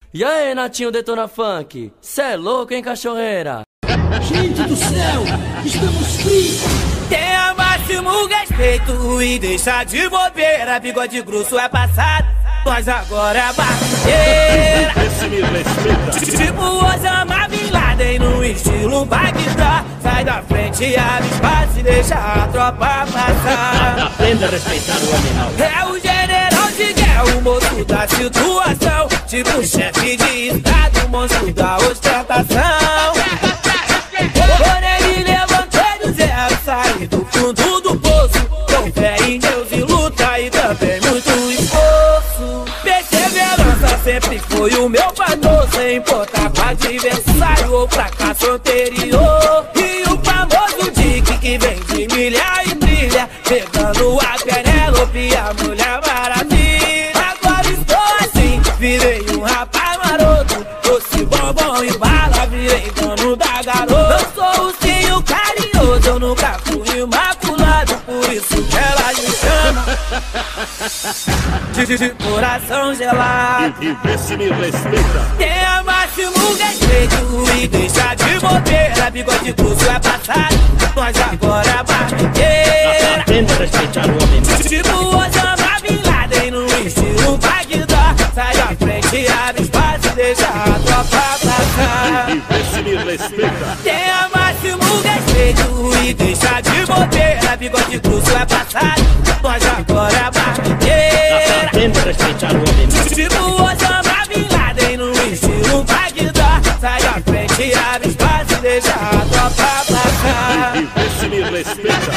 E aí, Natinho Detona Funk? Cê é louco, hein, cachorreira? Gente do céu, estamos frios. Tenha máximo respeito e deixa de bobeira. Bigode grosso é passado, nós agora é barreira. Tipo Osama Bin Laden no estilo Bagdá. Sai da frente e abre espaço e deixa a tropa passar. Aprenda a respeitar o animal. É o general de guerra, o moço da situação. Tipo chefe de estado, monstro da ostentação. Quando ele levantou do zero, saí do fundo do poço. Com fé em Deus e luta e também muito esforço. Perseverança sempre foi o meu valor, sem importar com adversário ou fracasso anterior. E o famoso Dick que vem de milha e trilha, pegando a Penélope, a Mulher Maravilha. Agora estou assim, virei um rapaz maroto, doce, bombom e bala, virei dono da garota. Eu sou o ursinho carinhoso, eu nunca fui imaculado, por isso que ela me chama de coração gelado. E vê se me respeita. Tenha máximo respeito e deixa de bobeira. Bigode grosso é passado, nós agora é barreira. Aprenda a respeitar o animal. Tipo Osama Bin Laden no estilo Bagdá. Sai da frente e abre espaço e deixa a tropa passar. E vê se me respeita. Tenha máximo respeito e deixa de bobeira. Bigode grosso é passado, nós agora é barreira. Aprenda a respeitar o animal. Tipo Osama Bin Laden no estilo Bagdá. Sai da frente e abre espaço e deixa a tropa passar. E vê se me respeita.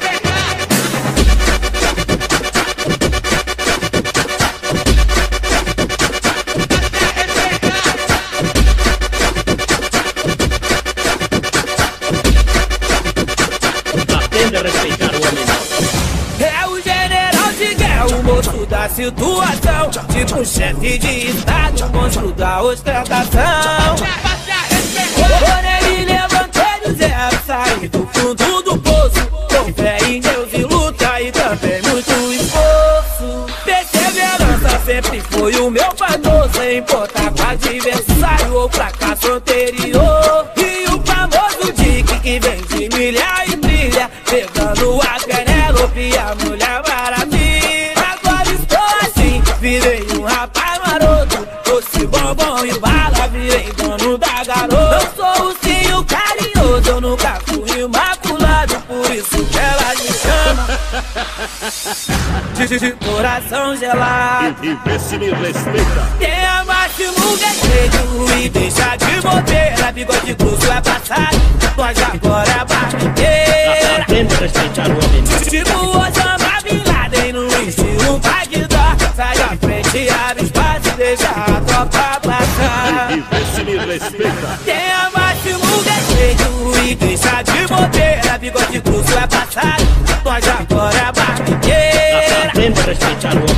Aprenda a respeitar o animal. É o general de guerra, o moço da situação. Tipo chefe de estado, monstro da ostentação. Quando ele levantou do zero, saí do fundo do poço. Com fé em Deus e luta e também muito esforço. Perseverança sempre foi o meu valor, sem importar com adversário ou fracasso anterior. E o famoso Dick que vem de milha e trilha, pegando a Penélope, a Mulher Maravilha. Agora estou assim, virei um rapaz maroto, doce, bombom e bala, virei dono da garota. Eu sou o ursinho carinhoso, eu nunca fui imaculado, por isso que ela me chama de coração gelado. E vê se me respeita. Tenha máximo respeito e deixa de bobeira. Bigode grosso é passado, nós agora é barreira. Aprenda a respeitar o animal. Tipo Osama Bin Laden no estilo Bagdá. Sai da frente e abre espaço e deixa a tropa passar. E vê se me respeita. Tenha máximo respeito e deixa de bobeira. Bigode grosso é passado, nós agora é barreira. Aprenda a respeitar o animal.